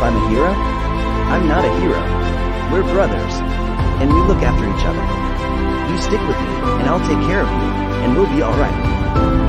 I'm a hero? I'm not a hero. We're brothers, and we look after each other. You stick with me, and I'll take care of you, and we'll be alright.